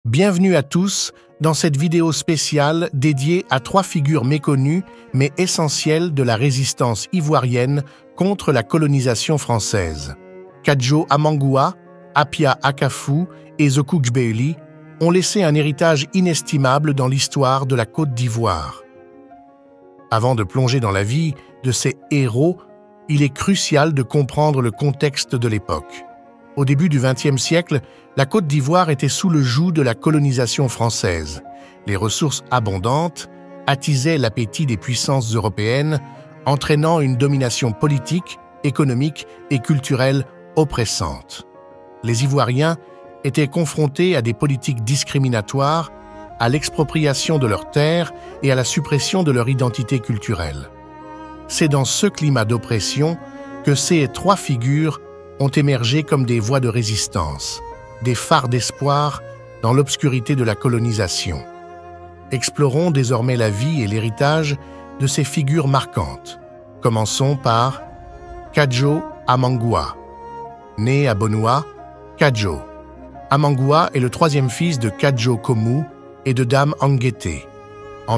Bienvenue à tous dans cette vidéo spéciale dédiée à trois figures méconnues mais essentielles de la résistance ivoirienne contre la colonisation française. Kadjo Amangua, Apia Akafo et Zoku Gbeli ont laissé un héritage inestimable dans l'histoire de la Côte d'Ivoire. Avant de plonger dans la vie de ces héros, il est crucial de comprendre le contexte de l'époque. Au début du XXe siècle, la Côte d'Ivoire était sous le joug de la colonisation française. Les ressources abondantes attisaient l'appétit des puissances européennes, entraînant une domination politique, économique et culturelle oppressante. Les Ivoiriens étaient confrontés à des politiques discriminatoires, à l'expropriation de leurs terres et à la suppression de leur identité culturelle. C'est dans ce climat d'oppression que ces trois figures ont émergé comme des voies de résistance, des phares d'espoir dans l'obscurité de la colonisation. Explorons désormais la vie et l'héritage de ces figures marquantes. Commençons par Kadjo Amangua. Né à Bonoua, Kadjo Amangua est le troisième fils de Kadjo Komu et de Dame Anguété. En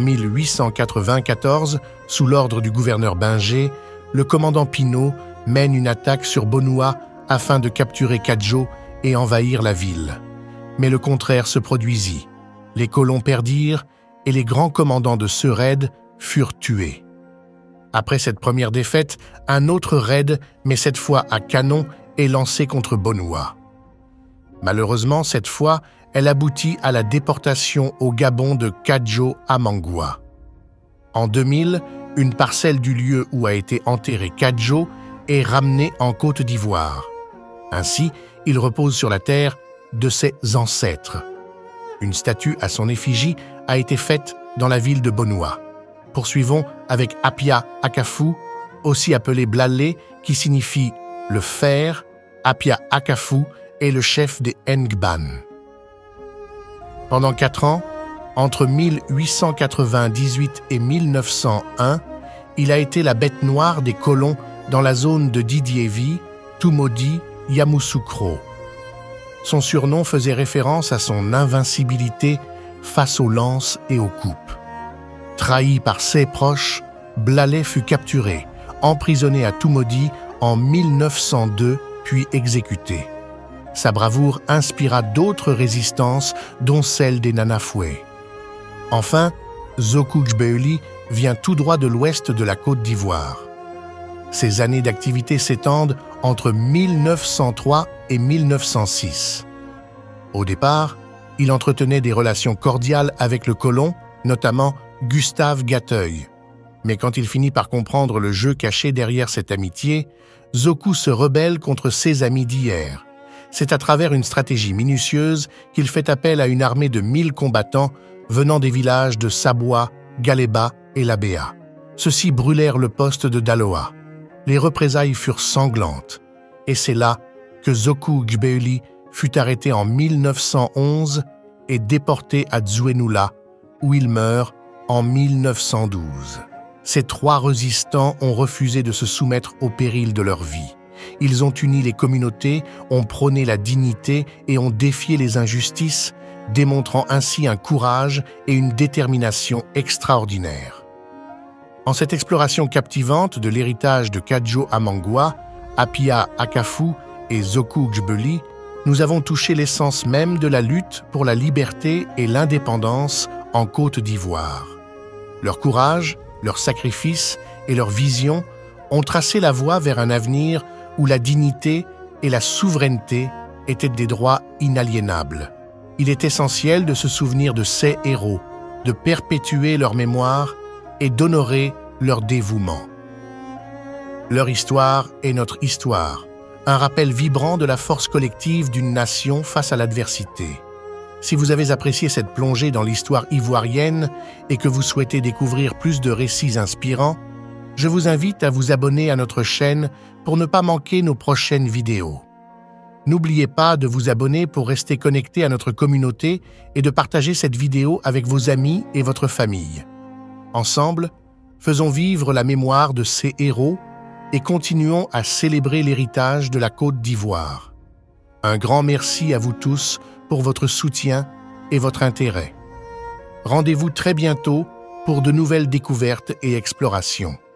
1894, sous l'ordre du gouverneur Bingé, le commandant Pinault mène une attaque sur Bonoua afin de capturer Kadjo et envahir la ville. Mais le contraire se produisit. Les colons perdirent et les grands commandants de ce raid furent tués. Après cette première défaite, un autre raid, mais cette fois à canon, est lancé contre Bonoua. Malheureusement, cette fois, elle aboutit à la déportation au Gabon de Kadjo Amangua. En 2000, une parcelle du lieu où a été enterré Kadjo est ramenée en Côte d'Ivoire. Ainsi, il repose sur la terre de ses ancêtres. Une statue à son effigie a été faite dans la ville de Bonoua. Poursuivons avec Apia Akafo, aussi appelé Blalé, qui signifie le fer. Apia Akafo est le chef des Ngban. Pendant 4 ans, entre 1898 et 1901, il a été la bête noire des colons dans la zone de Didievi, Tumodi, Yamoussoukro. Son surnom faisait référence à son invincibilité face aux lances et aux coupes. Trahi par ses proches, Blalé fut capturé, emprisonné à Tumodi en 1902 puis exécuté. Sa bravoure inspira d'autres résistances, dont celle des Nanafoué. Enfin, Zoku Gbeli vient tout droit de l'ouest de la Côte d'Ivoire. Ses années d'activité s'étendent entre 1903 et 1906. Au départ, il entretenait des relations cordiales avec le colon, notamment Gustave Gateuil. Mais quand il finit par comprendre le jeu caché derrière cette amitié, Zoku se rebelle contre ses amis d'hier. C'est à travers une stratégie minutieuse qu'il fait appel à une armée de 1000 combattants venant des villages de Saboua, Galéba et Labéa. Ceux-ci brûlèrent le poste de Daloa. Les représailles furent sanglantes, et c'est là que Zoku Gbeli fut arrêté en 1911 et déporté à Zouenoula, où il meurt en 1912. Ces trois résistants ont refusé de se soumettre au péril de leur vie. Ils ont uni les communautés, ont prôné la dignité et ont défié les injustices, démontrant ainsi un courage et une détermination extraordinaires. En cette exploration captivante de l'héritage de Kadjo Amangua, Apia Akafo et Zoku Gbeli, nous avons touché l'essence même de la lutte pour la liberté et l'indépendance en Côte d'Ivoire. Leur courage, leur sacrifice et leur vision ont tracé la voie vers un avenir où la dignité et la souveraineté étaient des droits inaliénables. Il est essentiel de se souvenir de ces héros, de perpétuer leur mémoire et d'honorer leur dévouement. Leur histoire est notre histoire, un rappel vibrant de la force collective d'une nation face à l'adversité. Si vous avez apprécié cette plongée dans l'histoire ivoirienne et que vous souhaitez découvrir plus de récits inspirants, je vous invite à vous abonner à notre chaîne pour ne pas manquer nos prochaines vidéos. N'oubliez pas de vous abonner pour rester connecté à notre communauté et de partager cette vidéo avec vos amis et votre famille. Ensemble, faisons vivre la mémoire de ces héros et continuons à célébrer l'héritage de la Côte d'Ivoire. Un grand merci à vous tous pour votre soutien et votre intérêt. Rendez-vous très bientôt pour de nouvelles découvertes et explorations.